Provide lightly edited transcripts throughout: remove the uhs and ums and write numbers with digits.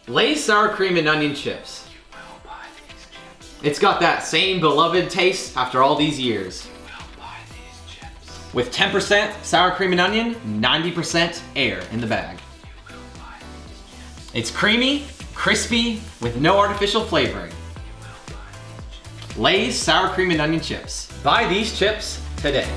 Lay's sour cream and onion chips. It's got that same beloved taste after all these years. With 10% sour cream and onion, 90% air in the bag. It's creamy, crispy, with no artificial flavoring. Lay's sour cream and onion chips. Buy these chips today.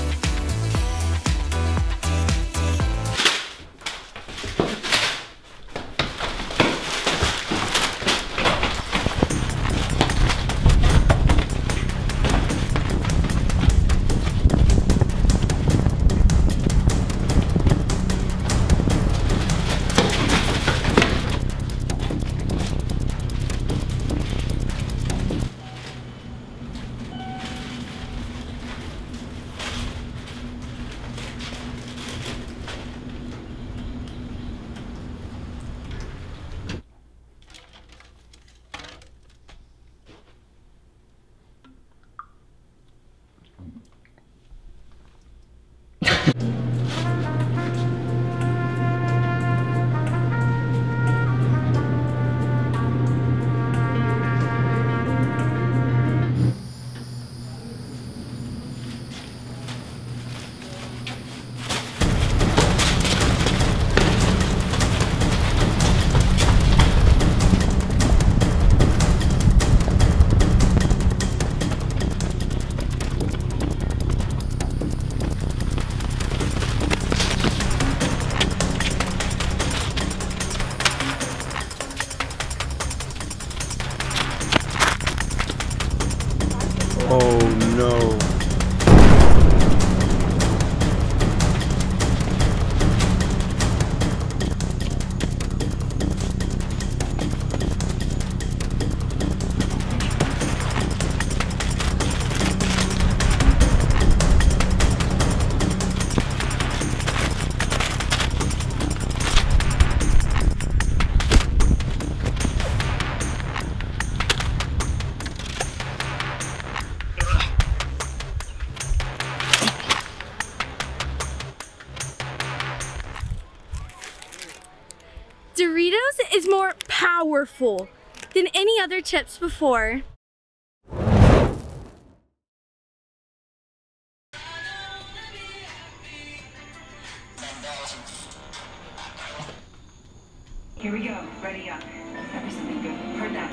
Oh no. Doritos is more powerful than any other chips before. Here we go. Ready up. Ever something good. Heard that.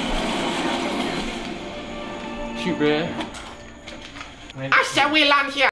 Awesome. Shoot, bruh. 啊，小微蓝天。